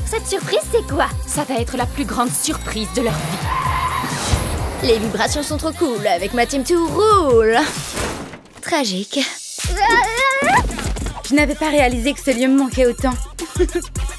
Cette surprise, c'est quoi? Ça va être la plus grande surprise de leur vie. Les vibrations sont trop cool avec ma team to roule. Tragique. Je n'avais pas réalisé que ce lieu me manquait autant.